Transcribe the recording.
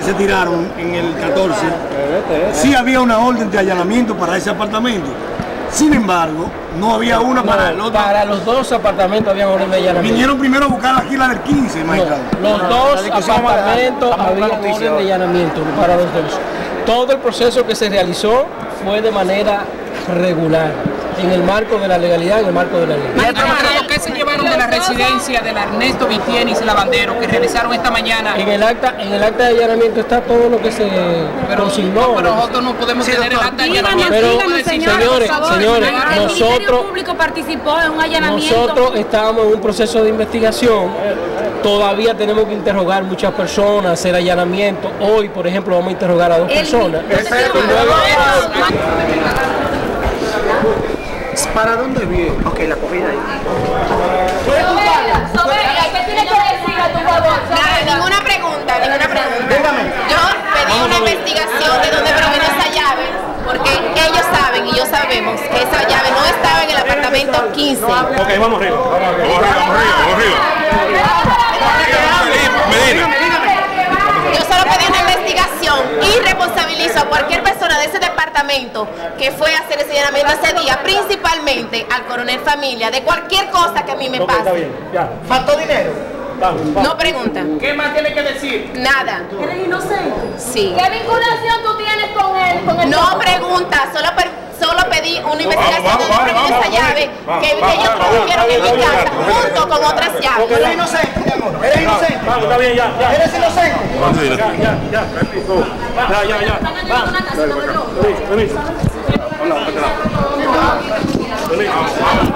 se tiraron en el 14, sí había una orden de allanamiento para ese apartamento. Sin embargo, no había una para el otro. Para los dos apartamentos había orden de allanamiento. Vinieron primero a buscar aquí la del 15, magistrado. No, los dos apartamentos había orden de allanamiento para los dos. Todo el proceso que se realizó fue de manera regular, en el marco de la legalidad, en el marco de la ley. Magistrado, ¿qué se llevaron de la residencia del Ernesto Vitienis Lavandero que realizaron esta mañana? En el acta de allanamiento está todo lo que se consignó. Pero nosotros no podemos tener el acta de allanamiento. Pero, señores, nosotros público participó en un allanamiento. Nosotros estábamos en un proceso de investigación. Todavía tenemos que interrogar muchas personas, hacer allanamientos. Hoy, por ejemplo, vamos a interrogar a 2 personas. ¿Para dónde viene? Ok, la comida ahí. ¿Qué tienes que decir a tu favor? Nada, ninguna pregunta. Yo pedí una investigación de dónde provino esa llave, porque ellos saben y yo sabemos que esa llave no estaba en el apartamento 15. Ok, vamos arriba. Yo solo pedí una investigación y responsabilizo a cualquier persona de ese departamento que fue a hacer ese allanamiento ese día, principalmente al coronel Familia, de cualquier cosa que a mí me pase. Está bien, ya. ¿Faltó dinero? No pregunta. ¿Qué más tiene que decir? Nada. ¿Eres inocente? Sí. ¿Qué vinculación tú tienes con él? No pregunta, solo pedí una investigación de dónde provino esa llave que ellos produjeron en mi casa junto con otras llaves. ¿Eres inocente, mi amor? ¿Eres inocente? Vamos, está bien, ya. ¿Eres inocente? Ya. Permiso. Permiso.